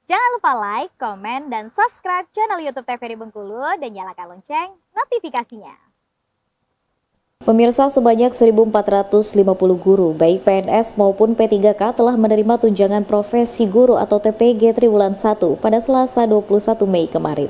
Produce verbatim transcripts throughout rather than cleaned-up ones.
Jangan lupa like, komen, dan subscribe channel YouTube T V R I Bengkulu dan nyalakan lonceng notifikasinya. Pemirsa, sebanyak seribu empat ratus lima puluh guru, baik P N S maupun P tiga K telah menerima tunjangan profesi guru atau T P G Triwulan satu pada Selasa dua puluh satu Mei kemarin.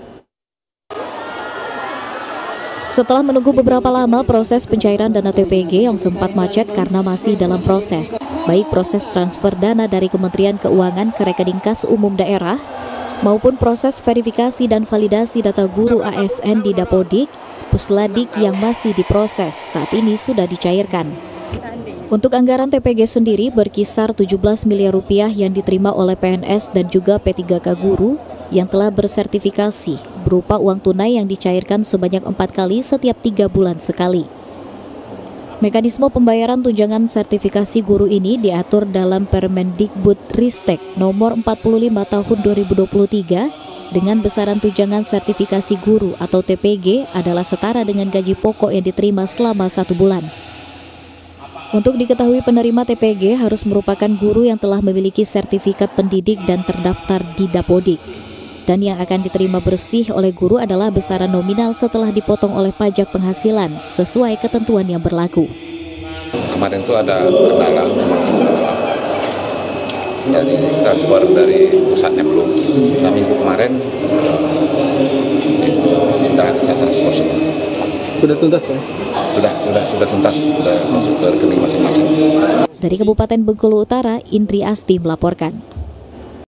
Setelah menunggu beberapa lama proses pencairan dana T P G yang sempat macet karena masih dalam proses, baik proses transfer dana dari Kementerian Keuangan ke rekening kas umum daerah, maupun proses verifikasi dan validasi data guru A S N di Dapodik, Pusladik yang masih diproses, saat ini sudah dicairkan. Untuk anggaran T P G sendiri berkisar tujuh belas miliar rupiah yang diterima oleh P N S dan juga P tiga K guru yang telah bersertifikasi berupa uang tunai yang dicairkan sebanyak empat kali setiap tiga bulan sekali. Mekanisme pembayaran tunjangan sertifikasi guru ini diatur dalam Permendikbud Ristek nomor empat puluh lima tahun dua ribu dua puluh tiga dengan besaran tunjangan sertifikasi guru atau T P G adalah setara dengan gaji pokok yang diterima selama satu bulan. Untuk diketahui, penerima T P G harus merupakan guru yang telah memiliki sertifikat pendidik dan terdaftar di Dapodik. Dan yang akan diterima bersih oleh guru adalah besaran nominal setelah dipotong oleh pajak penghasilan sesuai ketentuan yang berlaku. Kemarin itu ada kendala dari transfer dari pusatnya belum. Nah, minggu kemarin sudah kita transfer semua. Sudah tuntas, Pak? Sudah, sudah, sudah tuntas, sudah masuk ke rekening masing-masing. Dari Kabupaten Bengkulu Utara, Indri Asti melaporkan.